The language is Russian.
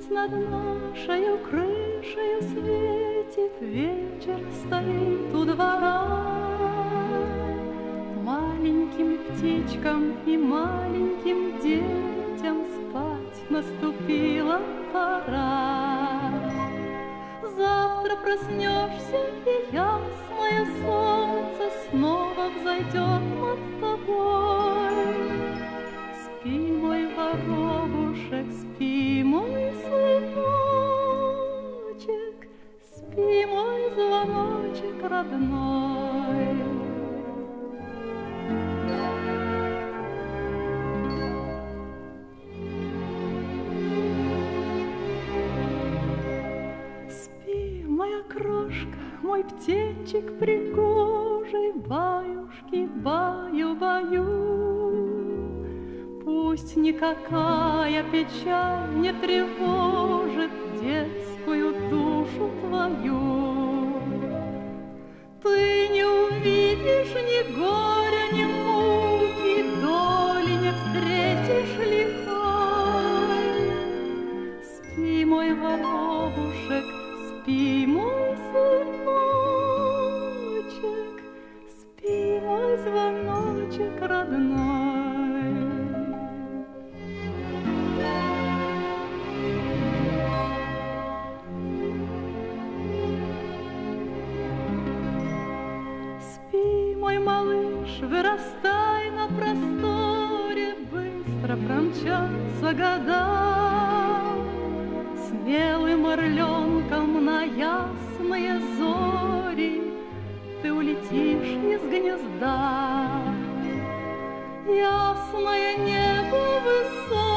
Месяц над нашей крышей светит, вечер стоит у двора. Маленьким птичкам и маленьким детям спать наступила пора. Завтра проснешься, и ясное солнце снова взойдет над тобой. Спи, мой воробушек, спи, мой сыночек, спи, мой звоночек родной. Спи, моя крошка, мой птенчик пригожий, баюшки, баю-баю. Пусть никакая печаль не тревожит детскую душу твою. Ты не увидишь ни горя, ни муки, доли не встретишь лихой. Спи, мой воробушек, спи, мой сыночек, спи, мой звоночек родной. Спи, мой малыш, вырастай на просторе, быстро промчатся года. Смелым орленком на ясные зори ты улетишь из гнезда. Ясное небо высоко